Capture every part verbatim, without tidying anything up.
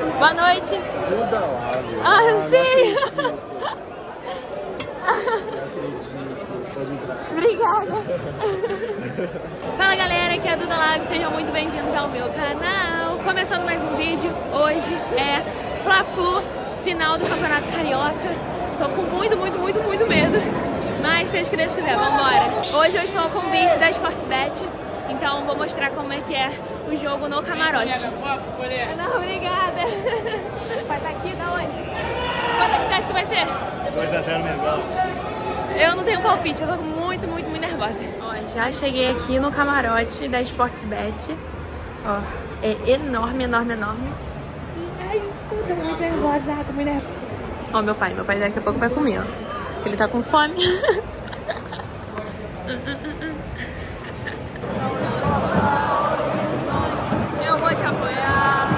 Boa noite. Duda Lage. Ah, sim. Obrigada. Fala galera, aqui é a Duda Lago, sejam muito bem-vindos ao meu canal. Começando mais um vídeo, hoje é Fla-Flu, final do Campeonato Carioca. Tô com muito, muito, muito, muito medo, mas seja o que Deus quiser, vambora. Hoje eu estou ao convite da Sportbet, então vou mostrar como é que é o jogo no camarote. Não, obrigada. Vai estar aqui, da onde? Quanto é que você acha que vai ser? dois a zero Mengão. Eu não tenho palpite, eu tô muito, muito, muito nervosa. Ó, já cheguei aqui no camarote da Sportbet. Ó, é enorme, enorme, enorme. Ai, isso, tô muito nervosa, tô muito nervosa. Ó, meu pai, meu pai daqui a pouco vai comer, ó. Ele tá com fome. Eu vou te apoiar.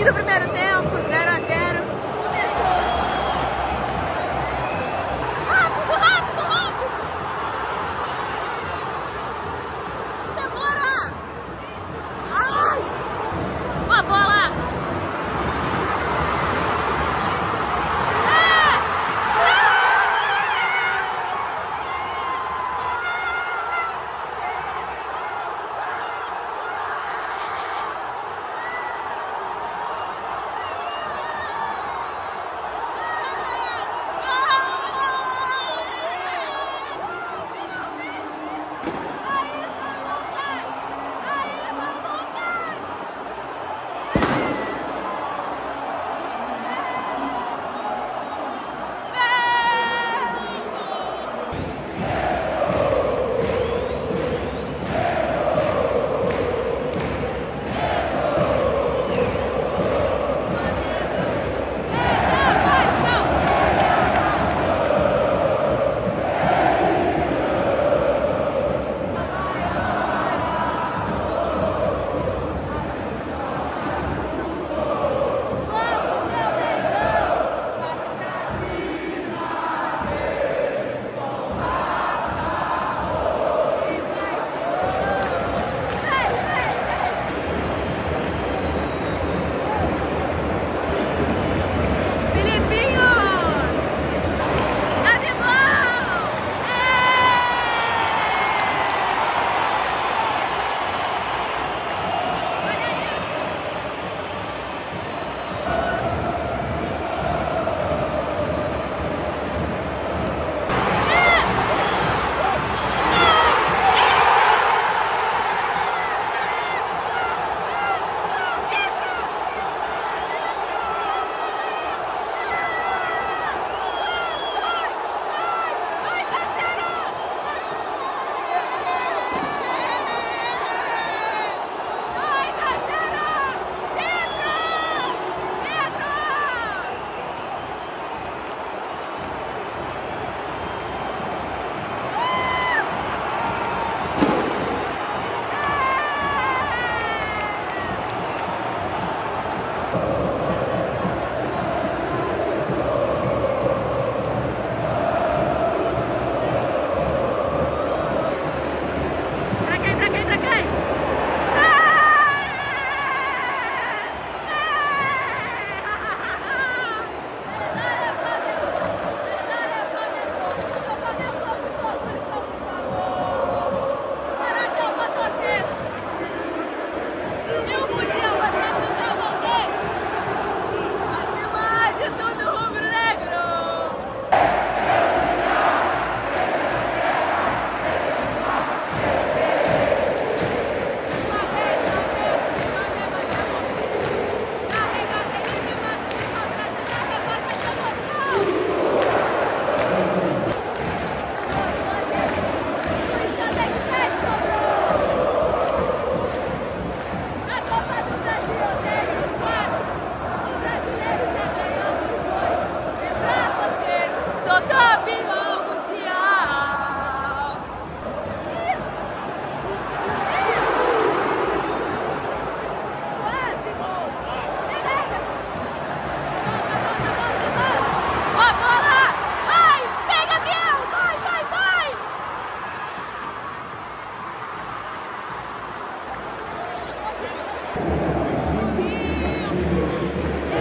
Fim do primeiro tempo, zero a zero. Rápido, rápido, rápido! Demora! Ai! Uma bola! sessenta e cinco ativos.